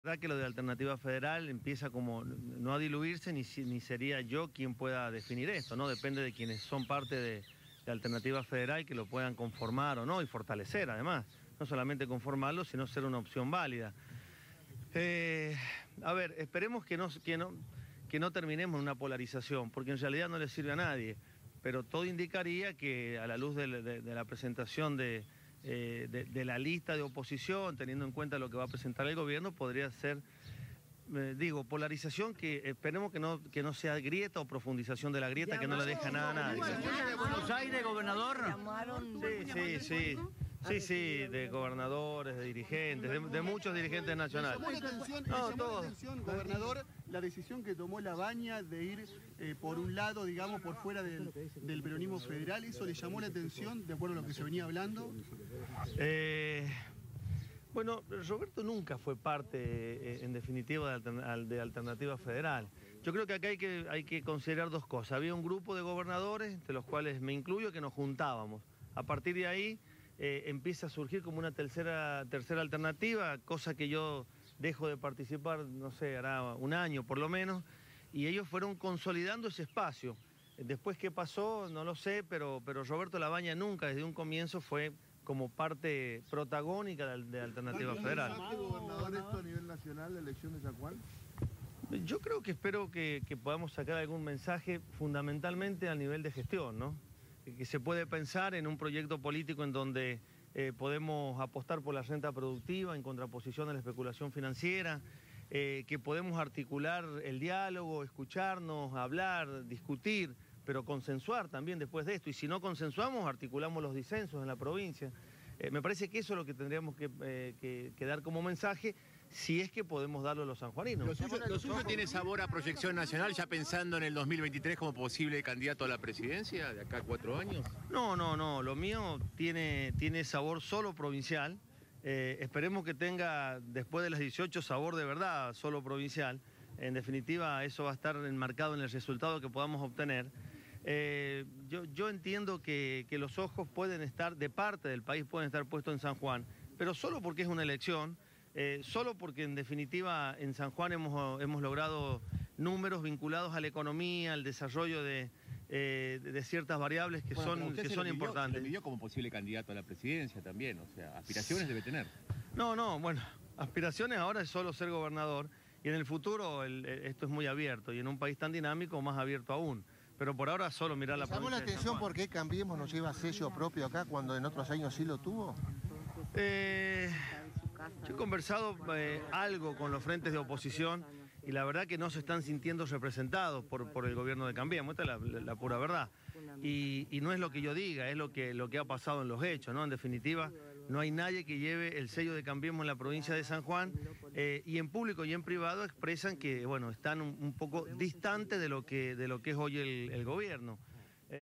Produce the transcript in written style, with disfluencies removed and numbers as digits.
La verdad que lo de Alternativa Federal empieza como no a diluirse, ni sería yo quien pueda definir esto, ¿no? Depende de quienes son parte de Alternativa Federal que lo puedan conformar o no y fortalecer además, no solamente conformarlo, sino ser una opción válida. A ver, esperemos que no terminemos en una polarización, porque en realidad no le sirve a nadie, pero todo indicaría que a la luz de la presentación de la lista de oposición, teniendo en cuenta lo que va a presentar el gobierno, podría ser, polarización que esperemos que no sea grieta o profundización de la grieta, que no le deja nada a nadie. ¿De Buenos Aires, gobernador? Sí, de gobernadores, de dirigentes, de muchos dirigentes nacionales. Llamó la atención, gobernador, la decisión que tomó Labaña de ir por un lado, digamos, por fuera del peronismo federal. ¿Eso le llamó la atención, de acuerdo a lo que se venía hablando? Bueno, Roberto nunca fue parte, en definitiva, de Alternativa Federal. Yo creo que acá hay que considerar dos cosas. Había un grupo de gobernadores, entre los cuales me incluyo, que nos juntábamos. A partir de ahí empieza a surgir como una tercera alternativa, cosa que yo dejo de participar, no sé, hará un año por lo menos, y ellos fueron consolidando ese espacio. Después qué pasó, no lo sé, pero Roberto Labaña nunca, desde un comienzo, fue como parte protagónica de Alternativa Federal. ¿Qué gobernador esto a nivel nacional, la elección de San Juan? Yo creo que espero que podamos sacar algún mensaje fundamentalmente a nivel de gestión, ¿no? Que se puede pensar en un proyecto político en donde podemos apostar por la renta productiva en contraposición a la especulación financiera, que podemos articular el diálogo, escucharnos, hablar, discutir, pero consensuar también después de esto. Y si no consensuamos, articulamos los disensos en la provincia. Me parece que eso es lo que tendríamos que dar como mensaje, si es que podemos darlo a los sanjuaninos. ¿Lo suyo tiene sabor a proyección nacional, ya pensando en el 2023 como posible candidato a la presidencia de acá a 4 años? No, lo mío tiene sabor solo provincial. Esperemos que tenga, después de las 18, sabor de verdad solo provincial. En definitiva, eso va a estar enmarcado en el resultado que podamos obtener. Yo entiendo que los ojos pueden estar, de parte del país, pueden estar puestos en San Juan, pero solo porque es una elección, solo porque en definitiva en San Juan hemos logrado números vinculados a la economía, al desarrollo de ciertas variables que son importantes. Se le pidió como posible candidato a la presidencia también, o sea, aspiraciones debe tener. No, bueno, aspiraciones ahora es solo ser gobernador, y en el futuro esto es muy abierto, y en un país tan dinámico más abierto aún. Pero por ahora solo mirar la provincia. ¿Llamó la atención por qué Cambiemos no lleva sello propio acá cuando en otros años sí lo tuvo? Yo he conversado algo con los frentes de oposición y la verdad que no se están sintiendo representados por el gobierno de Cambiemos, esta es la pura verdad. Y no es lo que yo diga, es lo que ha pasado en los hechos, ¿no? En definitiva, no hay nadie que lleve el sello de Cambiemos en la provincia de San Juan, y en público y en privado expresan que, bueno, están un poco distantes de lo que es hoy el gobierno.